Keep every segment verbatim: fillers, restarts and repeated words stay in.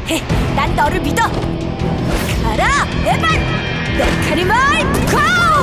헤, 난 너를 믿어. 가라, 에반! 메카니멀 고!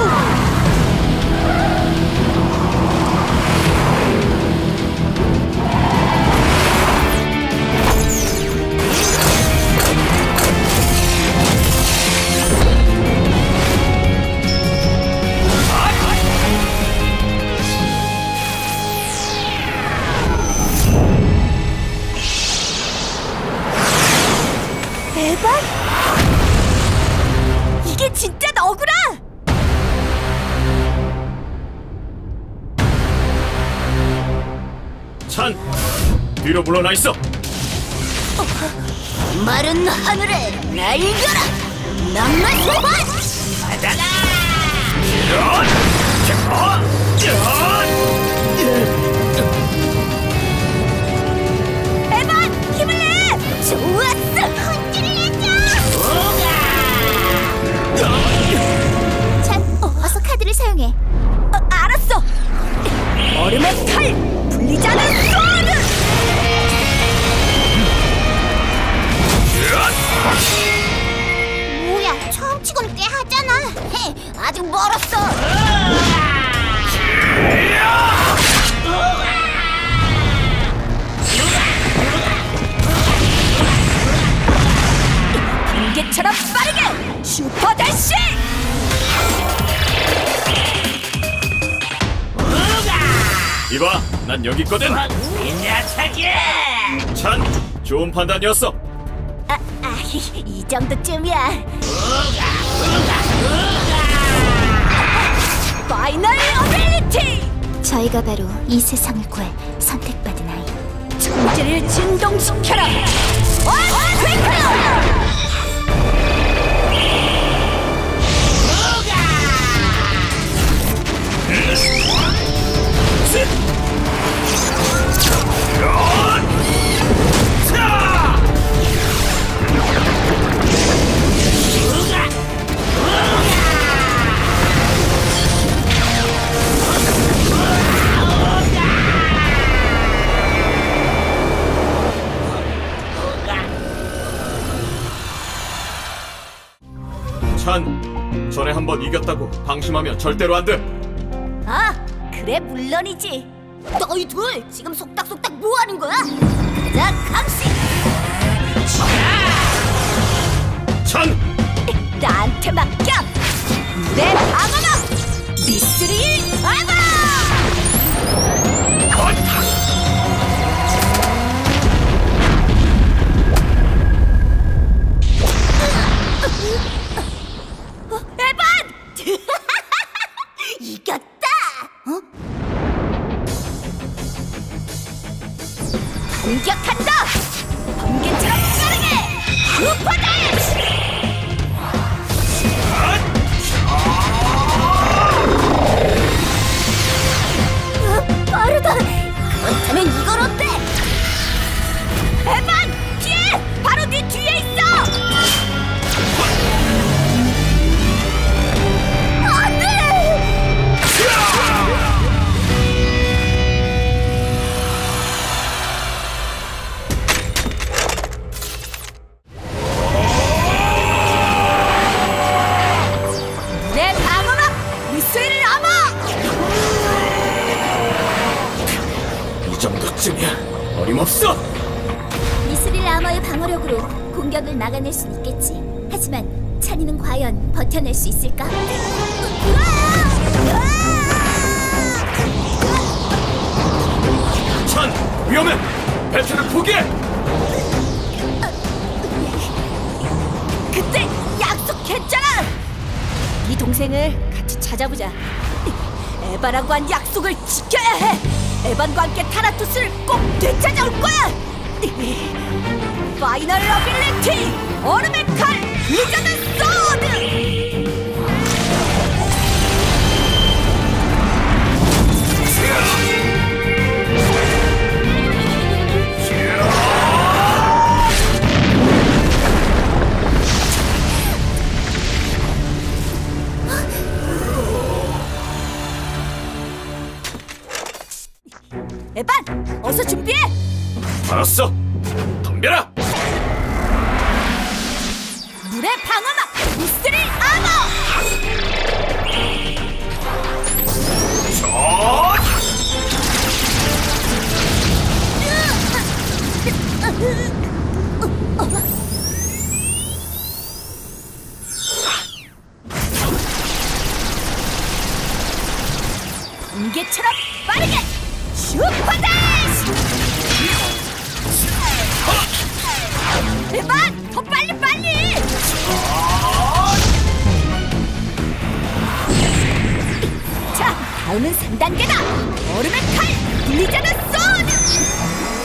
에반? 이게 진짜 너구나! 찬! 뒤로 물러나 있어! 어, 마른 하늘에 날려라! 낭만 소환! 받아라! 에반! 힘을 내! 좋았어! 혼쭐을 내줘! 찬, 어, 어서 카드를 사용해. 어, 알았어! 얼음의 칼! 불리지 않은 소드! 뭐야, 처음 치곤 꽤 하잖아. 헤, 아직 멀었어. 번개처럼 빠르게 슈퍼 대시! 이봐, 난 여기 있거든. 찬, 좋은 판단이었어. 아, 아, 이 정도쯤이야. 파이널 어빌리티! 저희가 바로 이 세상을 구할 선택받은 아이. 천지를 진동시켜라! 어스테이크! 찬, 전에 한 번 이겼다고 방심하면 절대로 안 돼. 아, 그래 물론이지. 너희 둘 지금 속닥속닥 뭐 하는 거야? 가자, 강씨. 찬! 나한테 맡겨. 내 방어막 미스릴 아바! 어, 에반! 이겼다! 어? 공격한다! 번개처럼 빠르게! 슈퍼다이스! 어, 빠르다! 그렇다면 이건 어때? 에반! 피해! 바로 네 뒤에 있어! 내 방어막 미스릴 아머! 이 정도쯤이야. 어림없어. 미스릴 아머의 방어력으로 공격을 막아낼 순 있겠지. 하지만 찬이는 과연 버텨낼 수 있을까? 찬, 위험해. 배틀을 포기해. 그때 약속했잖아! 네 동생을 같이 찾아보자. 에반하고 한 약속을 지켜야 해! 에반과 함께 타나토스를 꼭 되찾아올 거야! 파이널 어빌리티! 얼음의 칼! 리저드 소드! 에반! 어서 준비해! 알았어. 덤벼라. 불의 방어막 미스릴 아머! 번개처럼 빠르게 슈퍼다시! 에반! 더 빨리 빨리! 자, 다음은 삼 단계다! 얼음의 칼! 블리자드 소드!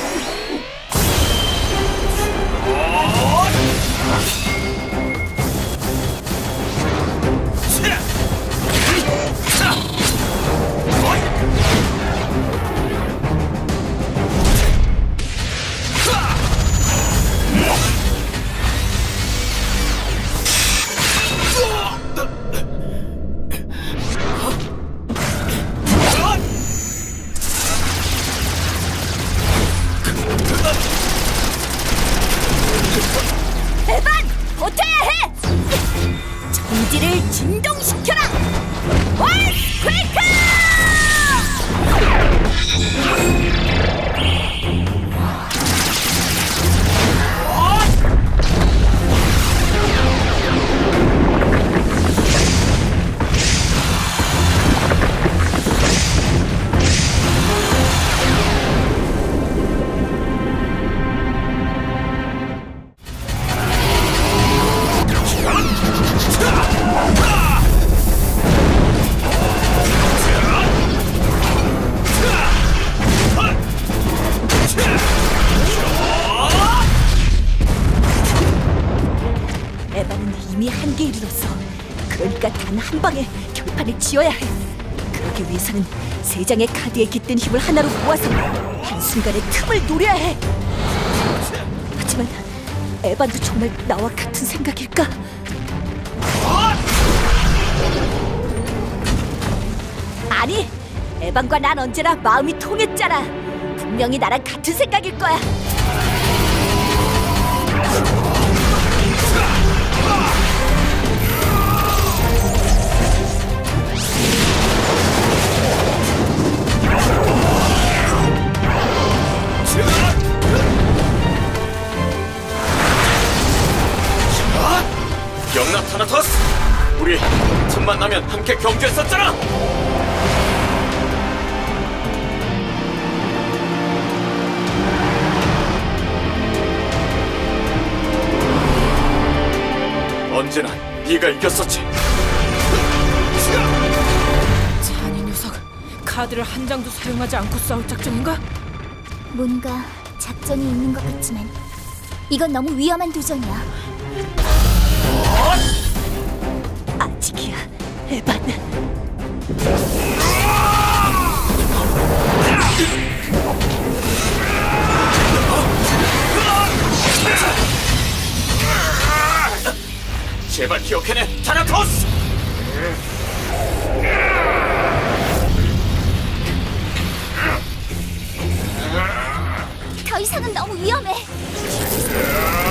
에반! 버텨야 해! 정지를 진동시켜라! 월스크레이크! 에바는 이미 한계에 이르렀어. 그러니까 단 한 방에 결판을 지어야 해. 그러기 위해서는 세 장의 카드에 깃든 힘을 하나로 모아서 한순간의 틈을 노려야 해. 하지만 에반도 정말 나와 같은 생각일까? 아니, 에반과 난 언제나 마음이 통했잖아. 분명히 나랑 같은 생각일 거야. 영납 타나토스! 우리 틈만 나면 함께 경주했었잖아! 언제나 네가 이겼었지. 잔인 녀석, 카드를 한 장도 사용하지 않고 싸울 작전인가? 뭔가 작전이 있는 것 같지만 이건 너무 위험한 도전이야. 아직이야, 에반. 제발 기억해내, 타나토스! 더 이상은 너무 위험해.